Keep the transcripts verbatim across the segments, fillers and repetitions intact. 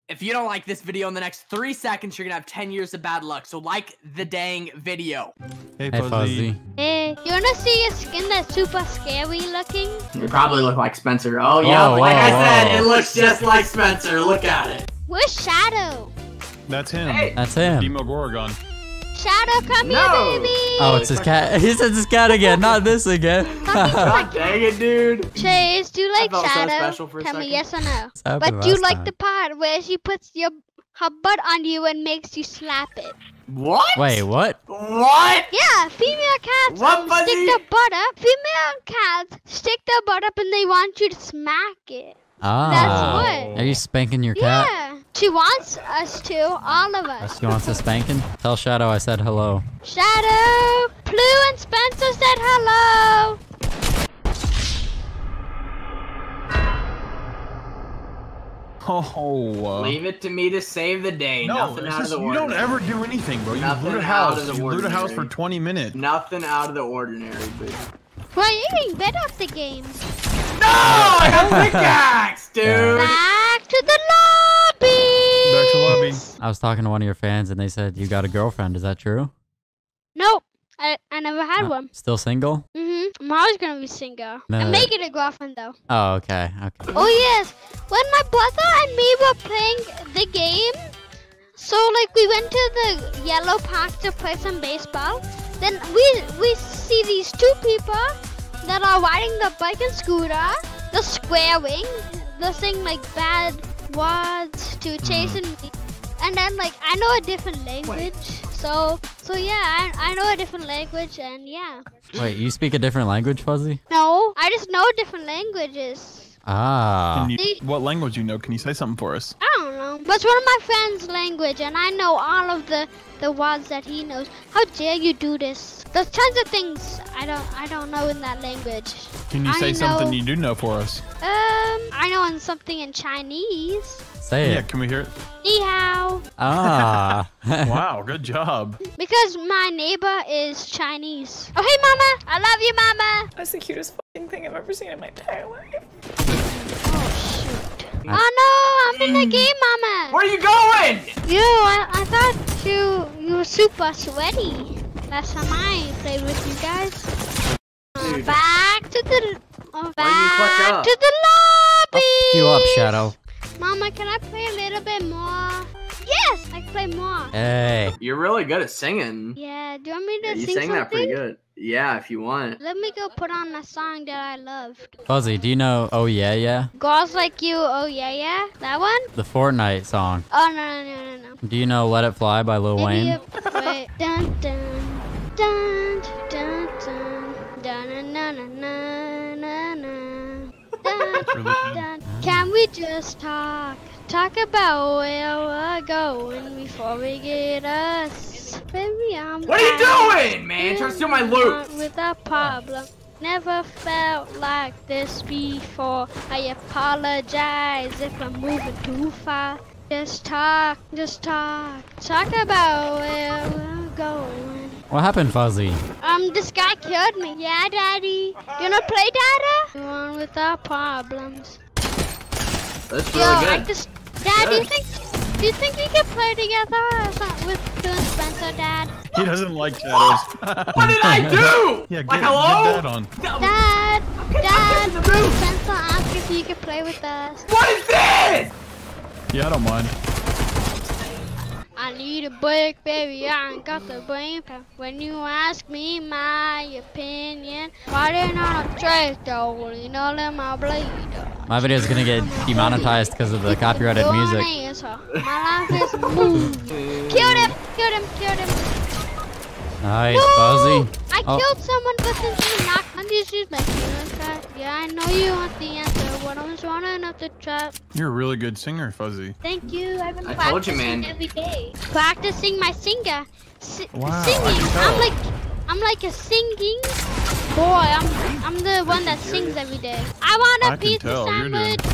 If you don't like this video in the next three seconds, you're gonna have ten years of bad luck. So like the dang video. Hey, Hey, Fuzzy. Fuzzy. Hey, you wanna see a skin that's super scary looking? You probably look like Spencer. Oh yeah, Whoa, like whoa, I said, whoa. it looks just like Spencer. Look at it. Where's Shadow? That's him. Hey. That's him. Demogorgon. Shadow, come No. here, baby. Oh, it's his cat. He said his cat again, not this again. God dang it, dude. Chase, do you like felt so Shadow? special for a Tell second. me yes or no. This happened But do you last like time. the part where she puts your her butt on you and makes you slap it? What? Wait, what? What? Yeah, female cats What, um, Fuzzy? stick their butt up. Female cats stick their butt up and they want you to smack it. Ah. That's what. Are you spanking your cat? Yeah. She wants us to, all of us. She wants a spanking? Tell Shadow I said hello. Shadow, Blue and Spencer said hello. Oh. Uh, Leave it to me to save the day. no, Nothing it's out just, of the you ordinary. don't ever do anything, bro. You Nothing loot a out house. of the You loot a house for ordinary. twenty minutes. Nothing out of the ordinary, baby. Well, you're getting better at the game. No! I got a pickaxe, dude! Back to the lobby. Back to lobby. I was talking to one of your fans and they said you got a girlfriend. Is that true? Nope, I, I never had Uh, one. Still single? Mhm. I'm always gonna be single. No. I'm making a girlfriend though. Oh, okay. Okay. Oh yes, when my brother and me were playing the game, so like we went to the yellow park to play some baseball. Then we we see these two people that are riding the bike and scooter. They're swearing. They're saying like bad words to chasing me. And then like I know a different language. So so yeah, I I know a different language and yeah. Wait, you speak a different language, Fuzzy? No, I just know different languages. Ah. Can you, what language you know? Can you say something for us? I don't know. That's one of my friend's language, and I know all of the the words that he knows. How dare you do this? There's tons of things I don't I don't know in that language. Can you I say something know- you do know for us? Um, I know in something in Chinese. Say Yeah, it. can we hear it? Ni hao. Ah. Wow, good job. Because my neighbor is Chinese. Oh hey mama, I love you mama. That's the cutest fucking thing I've ever seen in my entire life. Oh shoot. Oh no, I'm in the game, mama. Where are you going? You, I, I thought you you were super sweaty. Last time I played with you guys. Uh, Dude. back to the uh, Why didn't you click back up? to the lobby. You up, Shadow. Mama, can I play a little bit more? Yes, I can play more. Hey. You're really good at singing. Yeah, do you want me to Yeah, you sing sang something? that pretty good. Yeah, if you want. Let me go put on a song that I loved. Fuzzy, do you know Oh Yeah Yeah? Girls Like You, oh yeah, yeah, that one? The Fortnite song. Oh no, no, no, no, no. Do you know Let It Fly by Lil Maybe Wayne? a- wait. Dun dun dun dun dun dun na na na na na. Dun, Really good. dun. Can we just talk? Talk about where we're going before we get us. Baby, I'm What are you back. doing, man? Trying to steal my loot. With a problem. Never felt like this before. I apologize if I'm moving too far. Just talk, just talk. Talk about where we're going. What happened, Fuzzy? Um, this guy killed me. Yeah, Daddy. You wanna play, Dada? One with our problems. That's Yo, really I good. just. Dad, do you Good. think? Do you think we can play together or something with Bill and Spencer, Dad? He doesn't like shadows. What did I do? Yeah, get, like, get hello? that on. Dad, Okay, Dad, I'm Bill and move. Spencer asked if you could play with us. What is this? Yeah, I don't mind. I need a break, baby. I ain't got the brain power. When you ask me my opinion, why didn't I trade though? You know, let my blade. My video is gonna get demonetized because of the copyrighted You're music. an asshole. My life is moved. Killed him, killed him, killed him. Nice, No! Fuzzy. I Oh. killed someone, but since you knocked on this, she's making us try. Yeah, I know you want the answer. When I was running up the trap. You're a really good singer, Fuzzy. Thank you. I've been I practicing told you, man. every day. Practicing my singer. Si Wow, I singing. can tell. I'm like, I'm like a singing boy. I'm, I'm the one that sings every day. I want a I can pizza tell, you're doing- sandwich.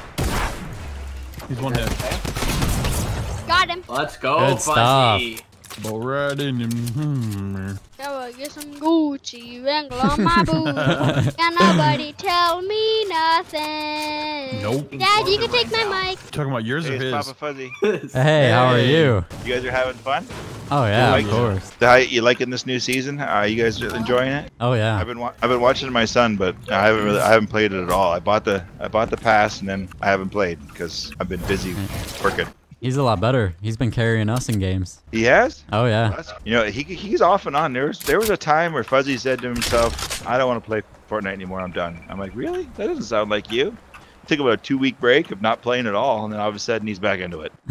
He's one hit. Got him. Let's go, Good Fuzzy. Bull riding and Go get some Gucci wrangle on my boots. Can nobody tell me nothing? Nope. Dad, you can take my mic. talking about yours Hey, or it's his? Papa Fuzzy. Hey, how are you? You guys are having fun? Oh yeah, like of it? course. How you liking this new season? Are you guys enjoying it? Oh yeah. I've been wa I've been watching my son, but I haven't really I haven't played it at all. I bought the I bought the pass and then I haven't played because I've been busy working. He's a lot better. He's been carrying us in games. He has? Oh yeah. That's, you know, he he's off and on. There was there was a time where Fuzzy said to himself, "I don't want to play Fortnite anymore. I'm done." I'm like, "Really? That doesn't sound like you." Took about a two week break of not playing at all, and then all of a sudden he's back into it.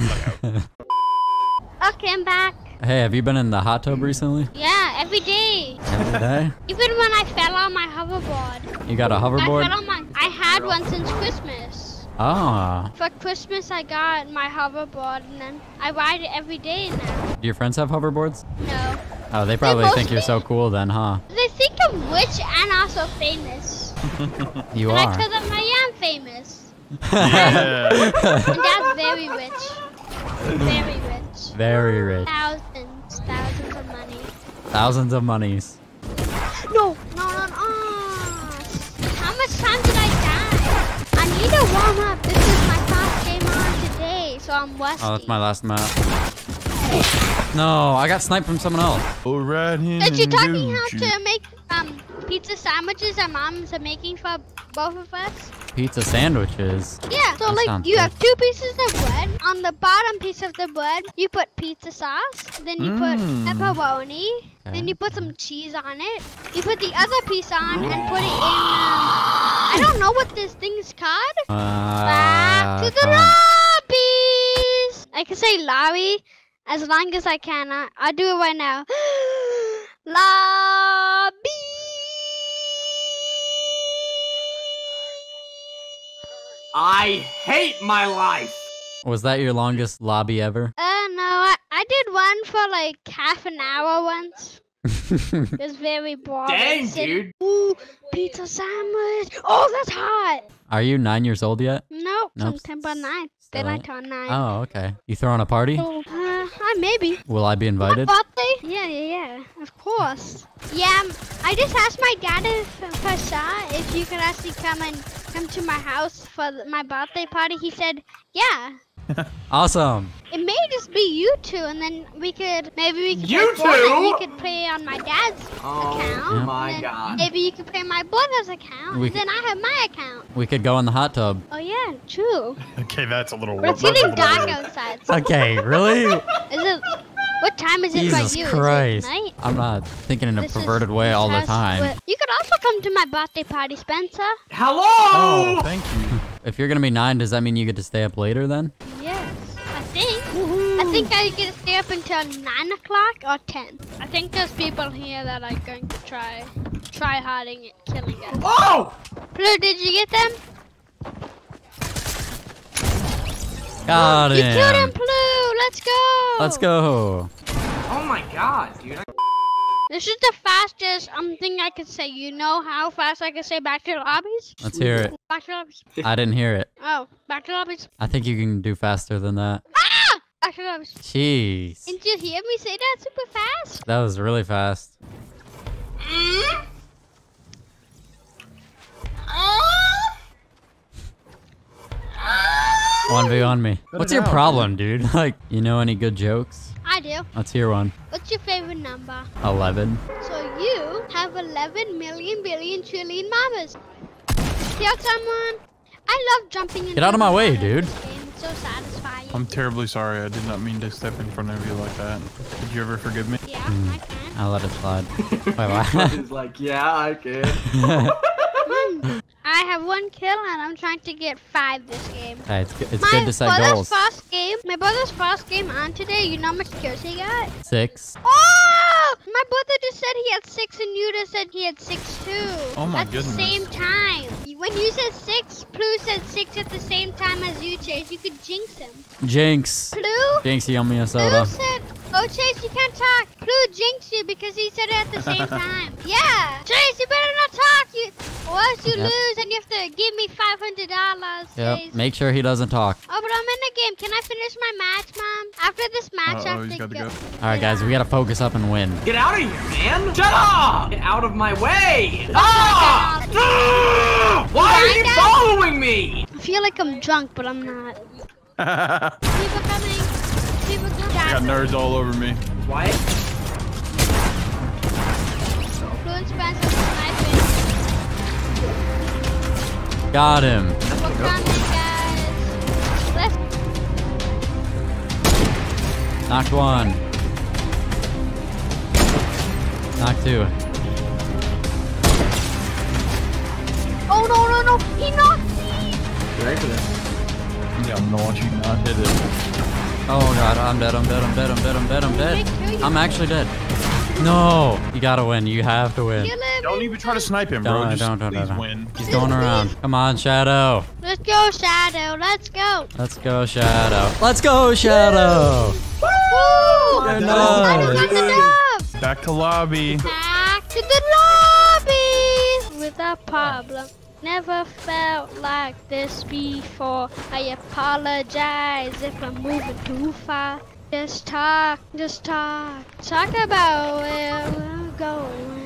Okay, I'm back. Hey, have you been in the hot tub recently? Yeah, every day. Every day? Even when I fell on my hoverboard. You got a I hoverboard? fell on my. I had one since Christmas. Ah. For Christmas, I got my hoverboard, and then I ride it every day now. Do your friends have hoverboards? No. Oh, they probably think you're mostly- so cool then, huh? They think I'm rich and also famous. You and I are. tell them I am famous. Yeah. And Dad's very rich. Very rich. Very rich. Thousands, thousands of money. Thousands of monies. No, no, no, no. How much time did I die? I need to warm up. This is my first game on today, so I'm rusty. Oh, that's my last map. No, I got sniped from someone else. Bull riding Did you and taught me how Gucci. to make um pizza sandwiches that moms are making for both of us? Pizza sandwiches. Yeah, so That like sounds you good. have two pieces of bread. On the bottom piece of the bread, you put pizza sauce. Then you put Mm. pepperoni. Okay. Then you put some cheese on it. You put the other piece on and put it in. Um, I don't know what this thing's called. Uh, Back to the come on. lobbies. I can say lobby as long as I can. I, I'll do it right now. Lobby. I hate my life. Was that your longest lobby ever? Uh, no, I, I did one for like half an hour once. It was very boring. Dang, Sit- dude. Ooh, pizza sandwich. Oh, that's hot. Are you nine years old yet? Nope, Nope. September ninth. Still Then I ain't. turn nine. Oh, okay. You throwing a party? Uh, uh, maybe. Will I be My invited? birthday? Yeah, yeah, yeah. Of course. Yeah, um, I just asked my dad if Pasha if you could actually come and come to my house for th- my birthday party. He said, yeah. Awesome. It may just be you two, and then we could maybe we could You play Fortnite. two? You could play on my dad's Oh account. my and then God. Maybe you could play my brother's account, We and then I have my account. We could go in the hot tub. Oh yeah, true. Okay, that's a little. But it's that's a getting little dark weird. outside. So Okay, really? is it? What time is it Jesus for you? Christ. Is it night? I'm not thinking in a This is- perverted way this all the has- time. but you could also come to my birthday party, Spencer. Hello. Oh, thank you. If you're gonna be nine, does that mean you get to stay up later then? Yes, I think. I think I get to stay up until nine o'clock or ten. I think there's people here that are going to try, try harding it, killing us. Oh! Blue, did you get them? Got You killed him, him. Blue. Let's go. Let's go. Oh my God, dude. I- This is the fastest um thing I could say. You know how fast I can say back to the lobbies? Let's hear it. Back to the lobbies. I didn't hear it. Oh, back to the lobbies. I think you can do faster than that. Ah! Back to the lobbies. Jeez. Didn't you hear me say that super fast? That was really fast. one v one me. Cut What's it your out, problem, dude? Like, you know any good jokes? I do. Let's hear one. What's your favorite number? eleven. So you have eleven million billion trillion mamas. Kill someone. I love jumping in. Get out of my way, dude. It's so satisfying. I'm terribly sorry. I did not mean to step in front of you like that. Did you ever forgive me? Yeah, Hmm. I can. I'll let it slide. Wait, what? He's like, yeah, I can. Hmm. I have one kill and I'm trying to get five this game. Hey, it's, good- it's my good to set brother's goals. first game. My brother's first game on today. You know how much kills he got? Six. Oh! My brother just said he had six and you just said he had six too. Oh my at goodness. the same time. When you said six, Blue said six at the same time as you, Chase. You could jinx him. Jinx. Blue? Jinx, you owe me a Blue soda. said, oh Chase, you can't talk. Blue jinxed you because he said it at the same time. Yeah. Chase, you better not talk. You, or else you Yep. lose and you have to give me five hundred dollars, Yep. Chase. Make sure he doesn't talk. Oh, but I'm in game. Can I finish my match, Mom? After this match, Uh I oh, have he's to got to go. go. All right, guys, we gotta focus up and win. Get out of here, man! Shut up! Get out of my way! Ah! Ah! Why are you following me? I feel like I'm drunk, but I'm not. People coming. People coming. I got nerds all over me. What? Fluent Spencer sniping. Got him. People coming, guys. Let's. Knocked one. Knocked two. Oh no no no! He knocked me. Yeah, I'm gonna watch you not hit it. Oh god, I'm dead, I'm dead, I'm dead, I'm dead, I'm dead, I'm dead. I'm actually dead. No! You gotta win, you have to win. Kill him. Don't even try to snipe him, bro. Don't, Just don't, don't, please don't. win. He's going around. Come on, Shadow. Let's go, Shadow. Let's go. Let's go, Shadow. Let's go, Shadow! Woo! You're I nuts. got the dub. Back to lobby. Back to the lobby with a problem. Never felt like this before. I apologize if I'm moving too far. Just talk, just talk. Talk about where we're going.